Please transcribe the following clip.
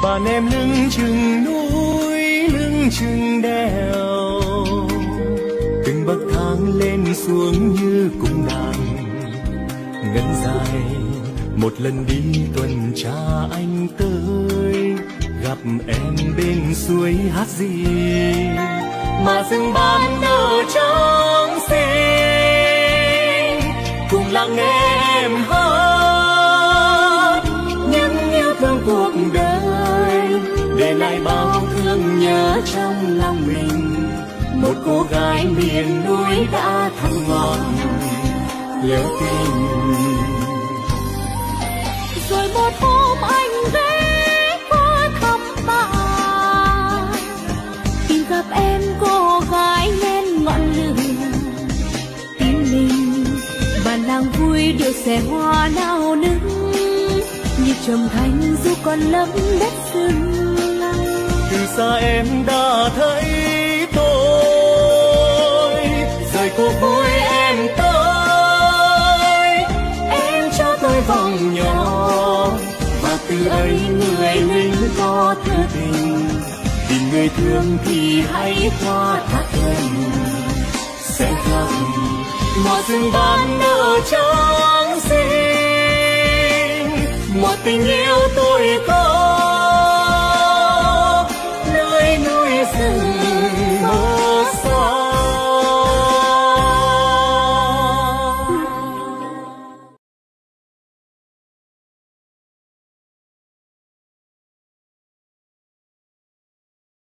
Bạn em lưng chừng núi, lưng chừng đèo, từng bậc thang lên xuống như cung đàn ngân dài. Một lần đi tuần tra anh tới, gặp em bên suối hát gì mà rừng ban nở trắng xinh, cùng lắng nghe em hát những yêu thương cuộc đời, để lại bao thương nhớ trong lòng mình. Một cô gái miền núi đã thắm ngọt nhớ tình. Rồi một hôm anh ghé qua thăm bạn, tìm gặp em cô gái lên ngọn lửa tim mình. Bản làng vui điệu xẻ hoa nao nức, nhịp trầm thanh du còn lấp đất rừng. Từ xa em đã thấy tôi, rời cuộc vui em tới. Em cho tôi vòng nhỏ, và từ ấy người lính có thứ tình. Tìm người thương thì hãy qua thác em sẽ gặp một rừng ban nở trắng xinh, một tình yêu tôi có.